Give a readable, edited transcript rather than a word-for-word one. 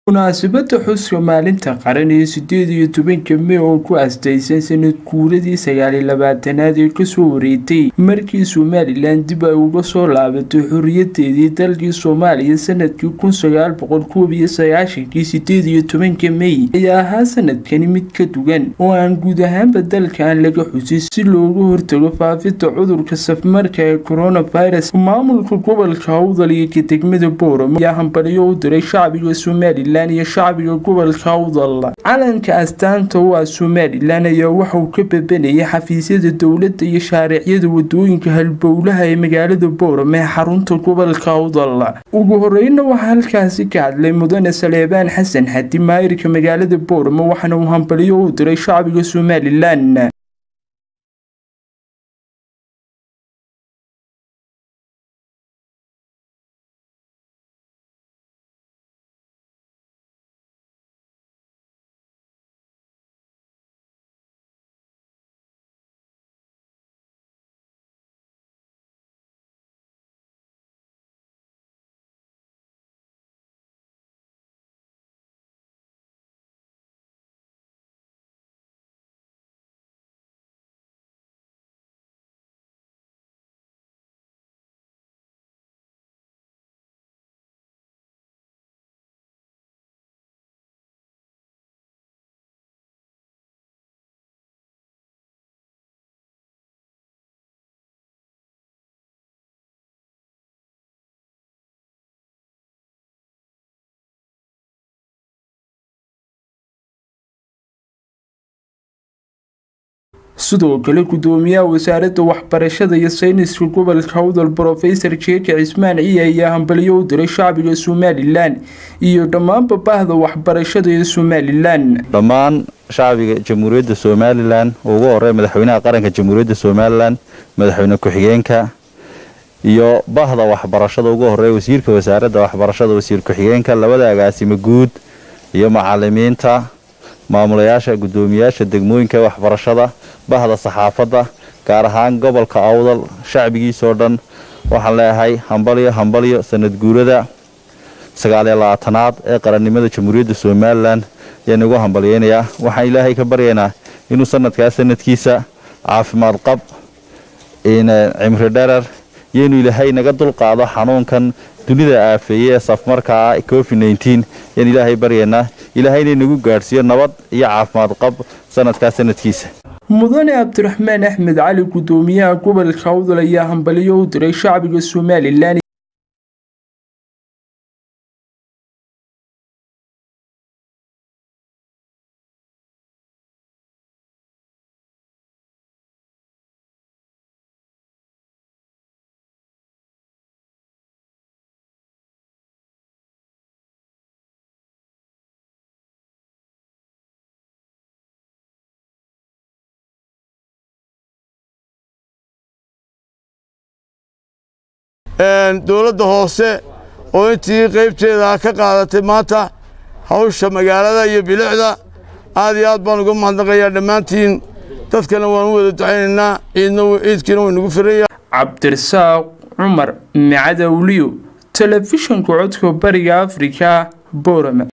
munaasabada xuska maalinta qaran ee 18 May oo ku aastaysan sanad guuradii 29aad ee ka soo wareegtay markii Somaliland dib uga soo laabatay xorriyadeedii dalkii Soomaaliya sanadkii 1991 18 May ayaa ahaa sanadkani mid ka duwan oo aan guud ahaanba dalkan laga xusin si looga hortago faafidda cudurka safmarka ee coronavirus. Maamulka gobolka Awdal iyo degmada Boorama ayaa hambaliyo u diray shacbiga Somaliland iyo shacbiga gobolka Awdal. Calanka astaanta waa Somaliland ayaa waxa uu ka bebenayay xafiisyada dawladda iyo shaariiciyada wadooyinka halbowlaha ee magaalada Boorama ee xarunta gobolka Awdal. Ugu horreynna waxa halkaasi ka hadlay Mudane Saleebaan Xasan Xadi maayirka magaalada Boorama waxaana uu hambaliyo u diray shacbiga Somaliland. sidoo kale gudoomiyaha wasaaradda waxbarashada iyo sayniska gobolka Awdal Professor Jeeke Cismaan Ciye ayaa hambaliyo u diray shacbiga Somaliland iyo dhammaan bahda waxbarashada ee Somaliland. dhammaan shacbiga Jamhuuriyadda Somaliland ugu horeeyay madaxweynaha qaranka Jamhuuriyadda Somaliland, madaxweyne ku-xigeenka iyo bahda waxbarashada ugu horeeyay wasiirka wasaaradda waxbarashada, wasiir ku-xigeenka, labada agaasimo guud iyo macallimiinta, maamulayaasha, gudoomiyaasha degmooyinka waxbarashada, bahda saxaafadda gaar ahaan gobolka Awdal shacbigiisa oo dhan waxaan leeyahay hambaliyo sanad guurada 29aad ee qarannimada Jamhuuriyadda Somaliland ayaan ugu hambaliyeenayaa. waxaan Ilaahay ka baryaynaa inuu sanadkaas sanadkiisa caafimaad qab cimri dherer iyo inuu Ilaahay naga dulqaado xanuunkan dunida aafeeyay safmarka COVID-19 ayaan Ilaahay baryaynaa. Ilaahayna nagu gaarsiiyo nabad iyo caafimaad qab sanadkaas sanadkiisa. Mudane Abdiraxmaan Axmed Cali gudoomiyaha gobolka Awdal ayaa hambaliyo u diray shacbiga Somaliland. dawladda hoose oo intii qaybteeda ka qaadatay maanta hawsha magaalada iyo bilicda aad iyo aad baan uga mahadnaqayaa dhammaantiin. dadkana waan u wada ducaynaynaa ciidkiina way nagu filayaa. Cabdirasaaq Cumar Macadawliyo, telefishinka codka bariga Afrika, Boorama.